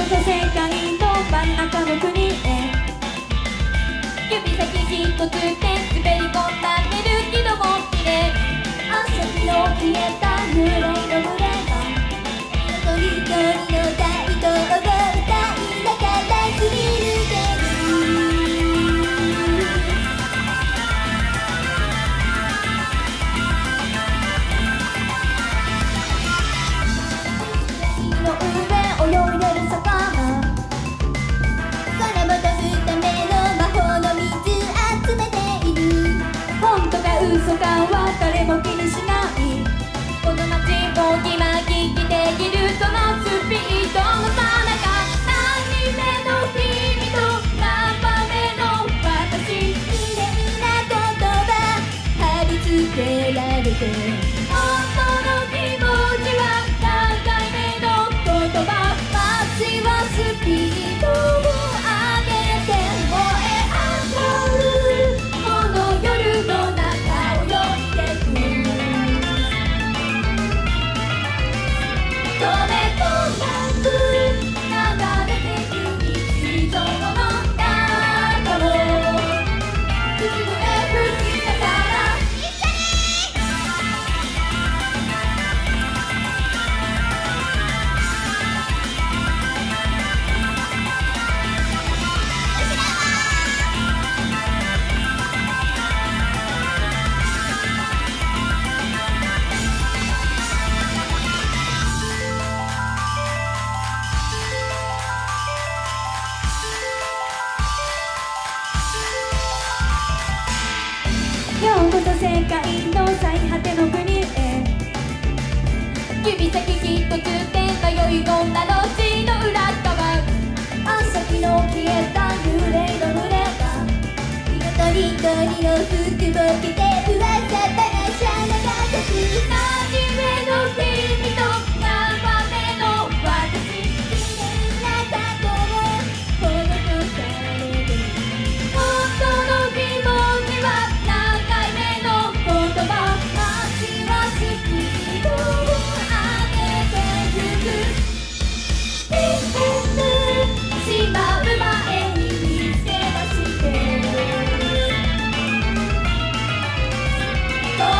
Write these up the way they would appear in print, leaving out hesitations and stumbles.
そ世界の真ん中の国へ指先一つで滑り込んだ寝る気のもきれ朝日の消えた濡れの群れが一人一人の大道を歌いながらすり抜けるの上泳いでる魚空も飛ぶための魔法の水集めている本当か嘘かは誰も気にしないこの街を今生きているそのスピードのさなか何目の君と何番目の私綺麗な言葉貼り付けられて本当の気持ちは何回目の言葉街はスピードを上げて燃え上がるこの夜の中を泳いでく止めとなく流れてく日常の中を口笛吹きながら一緒にようこそ世界の最果ての国へ指先一つで迷い込んだ路地の裏側朝日の消えた幽霊の群れが色とりどりの服を着て噂話は長く何目の君と何番目の私綺麗な過去を施される本当の気持ちは何回目の言葉街はスピードを上げてゆく消えてしまう前に見つけ出して止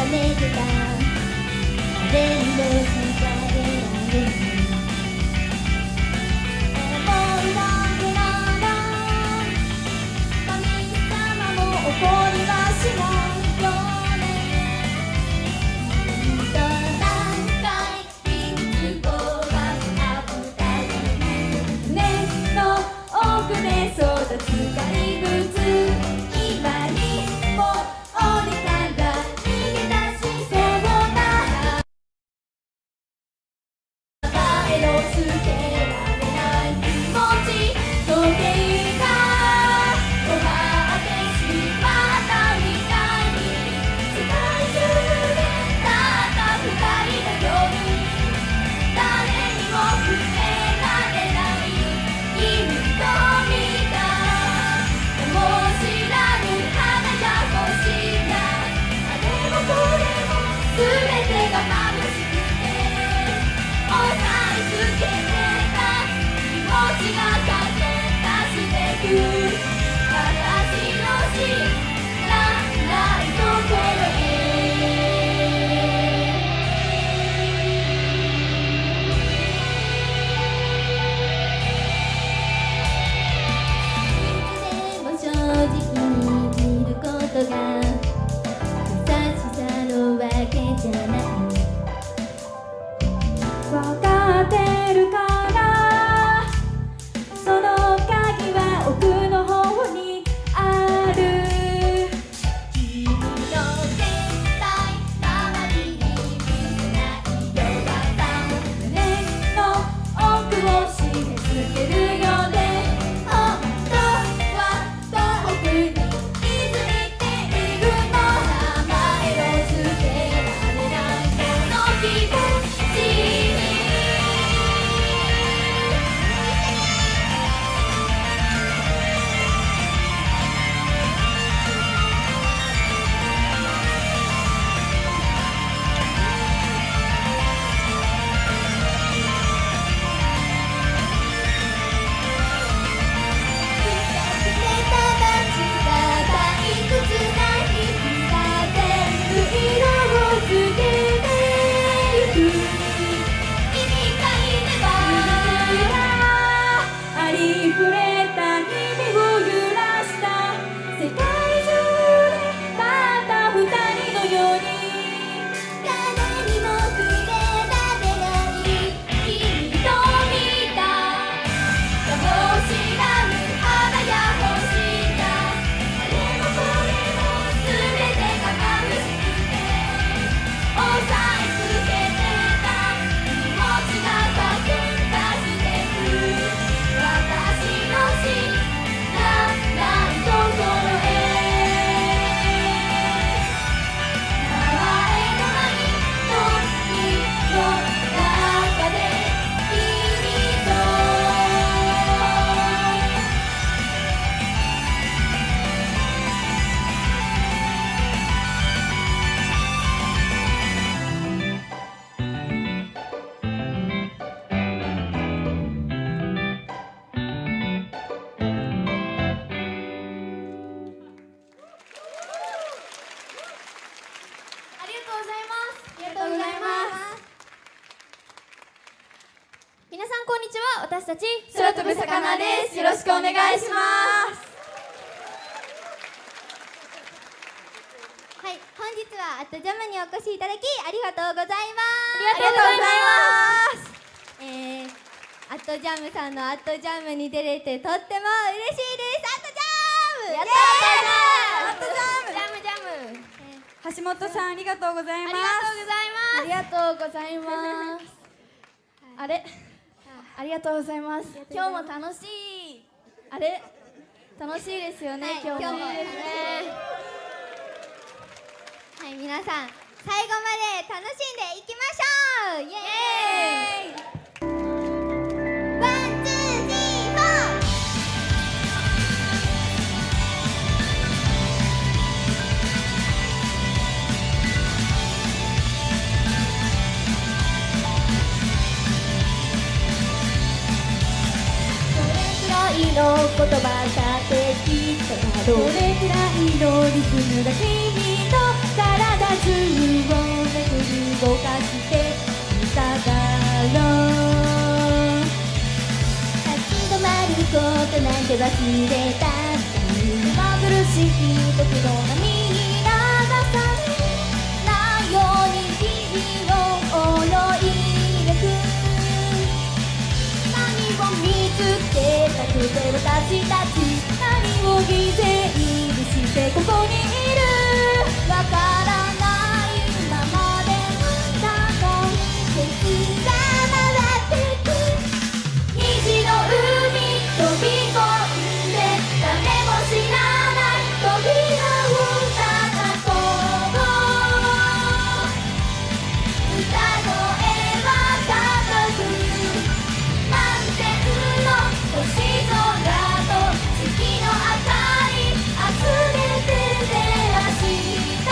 れてた誰にも知られない思うだけなら神様も怒りはしないよね何回いつこが危ない根の奥で育つ怪物今にも折りから逃げ出しそうな名前をつけられない気持ち時計が止まってしまったみたいに世界中でたった二人の夜誰にも触れられない君と見た名も知らぬ花や星があれもこれも全てが眩しくて押さえつけてた気持ちが駆け出してく私の知らないところへいつでも正直に見ることが優しさのわけじゃない分かってるからその鍵は奥の方にある君の絶対周りに見ないよが胸の奥を締め付けるよね本当は遠くに気づいているの名前をつけられないこの気持ちに皆さんこんにちは。私たち空飛ぶ魚です。よろしくお願いします。 はい、本日はアットジャムにお越しいただきありがとうございます。 ありがとうございます。 アットジャムさんのアットジャムに出れてとっても嬉しいです。アットジャム。 やったー。アットジャム。ジャムジャム。 橋本さんありがとうございます。 ありがとうございます。あれ、ありがとうございます。今日も楽しい。あれ、楽しいですよね。今日も。 はい、皆さん最後まで楽しんでいきましょう。イエーイ。 の言葉だけ聞いたらどれくらいのリズムが君の体中にるなんて忘れた目苦しい時の波に流されないように日々を泳いでく何を見つけたくて私たち何を犠牲にしてここにいるわからないままで高い季節が回ってく虹の海飛び込んで誰も知らない扉を叩こう歌声は高く満天の星空と月の明かり集めて照らした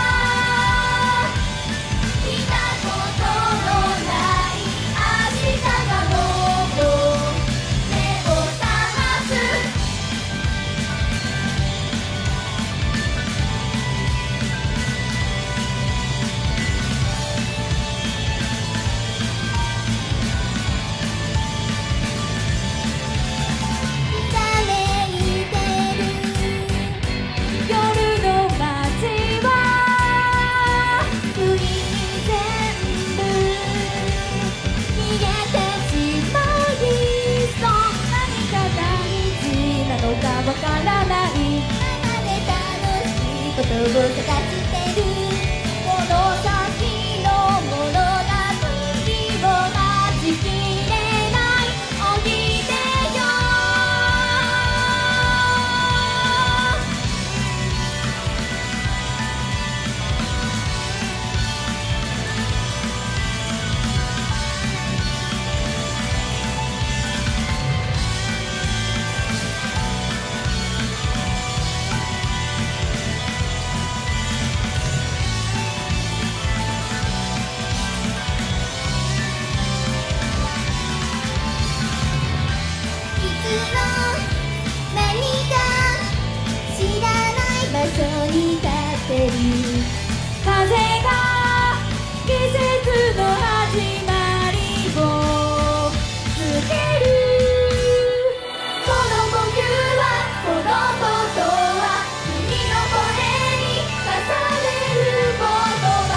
見たことのない明日がどこ目を覚ますためいてる夜の街は不意に全部逃げてしまいそう何が大事なのかわからないまだで楽しいことを探してるこの先の物語を待ちきれないおいでよいつの間にか知らない場所に立ってる風が季節の始まりを告げるこの呼吸はこのことは君の声に重ねる言葉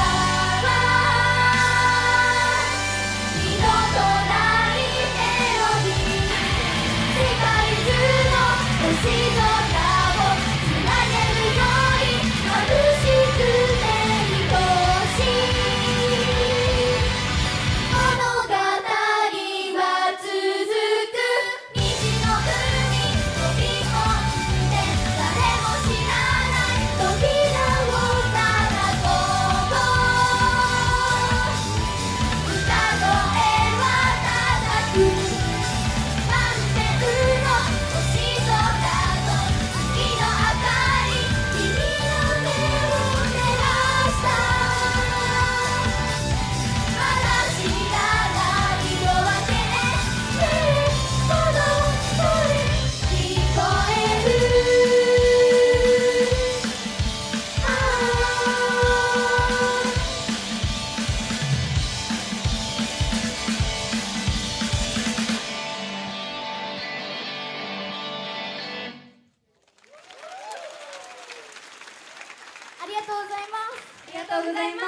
は二度とないメロディー世界中の星空をつなげるように眩しくて愛しい物語は続く虹の海飛び込んで誰も知らない扉を叩こう歌声は高く満天の星空と月の明かり君の目を照らしたまだ知らない夜明けでこの声聞こえるありがとうございますありがとうございます。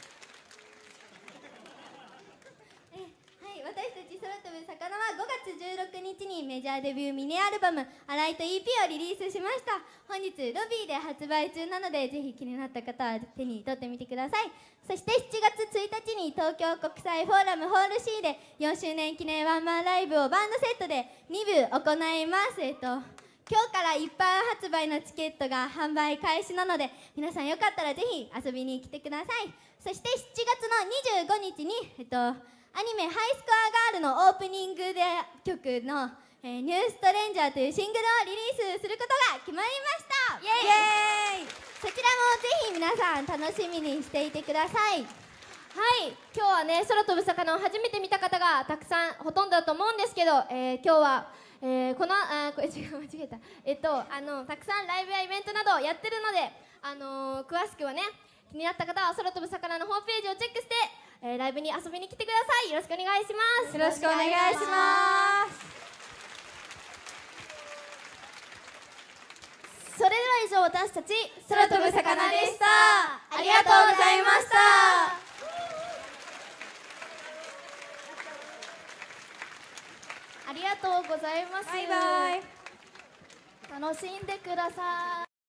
はい、私たち空飛ぶ魚は5月16日にメジャーデビューミニアルバム「アライト EP」をリリースしました。本日ロビーで発売中なのでぜひ気になった方は手に取ってみてください。そして7月1日に東京国際フォーラムホール C で4周年記念ワンマンライブをバンドセットで2部行います。今日から一般発売のチケットが販売開始なので皆さんよかったらぜひ遊びに来てください。そして7月の25日にアニメ「ハイスコアガール」のオープニングで曲の「ニューストレンジャー」というシングルをリリースすることが決まりました。イエーイ。そちらもぜひ皆さん楽しみにしていてください。 はい、今日はね空飛ぶ魚を初めて見た方がたくさんほとんどだと思うんですけど、今日は、これ違う間違えたたくさんライブやイベントなどやってるので、詳しくはね気になった方は空飛ぶ魚のホームページをチェックして、ライブに遊びに来てください。よろしくお願いします。 よろしくお願いします。 それでは以上、私たち空飛ぶ魚でした。 ありがとうございました。 ありがとうございます。 バイバイ。 楽しんでください。